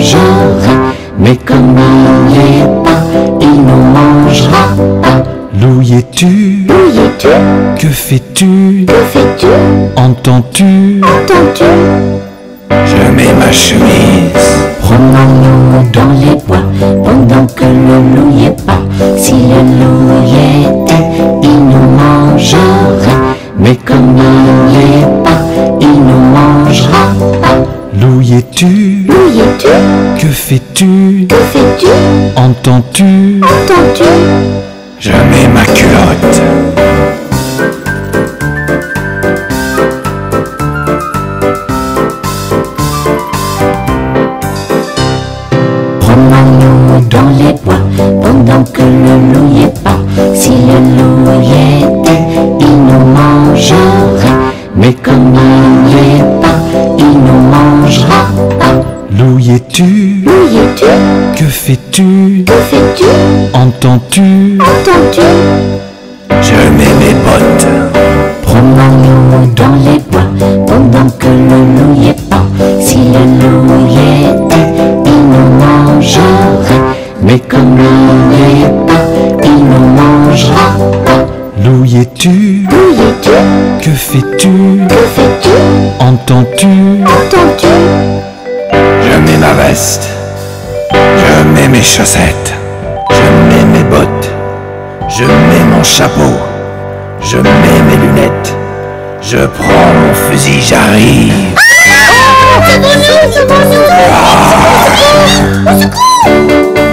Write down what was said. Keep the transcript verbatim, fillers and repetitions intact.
mangerait. Mais comme il n'est pas, il nous mangera pas. Loup y es-tu? Où y es-tu? Que fais-tu? Que fais-tu? Entends-tu? Entends-tu? Je mets ma chemise. Promenons-nous dans les bois pendant que le loup y est pas. Si le loup y était, il nous mangerait. Mais comme il n'y est pas, il nous mangera pas. Loup y es-tu? Où y es-tu? Que fais-tu? Que fais-tu? Entends-tu? Entends-tu? Je mets ma culotte. Promenons-nous dans les bois pendant que le loup y est pas. Si le loup y était, il nous mangerait. Mais comme il n'y est pas, il nous mangera pas. Loup y es-tu? Où y es-tu? Que fais-tu? Que fais-tu? Entends-tu? Entends-tu? Je mets mes bottes. Promenons-nous dans les bois pendant que le loup y est pas. Si le loup y était, il nous mangerait. Mais comme il n'y est pas, il nous mangera pas. Loup y es-tu? Où y es-tu? Que fais-tu? Que fais-tu? Entends-tu? Entends-tu? Je mets ma veste. Je mets mes chaussettes. Je mets mes bottes. Je mets mon chapeau. Je mets mes lunettes. Je prends mon fusil, j'arrive. C'est bon, c'est bon, c'est bon. Au secours!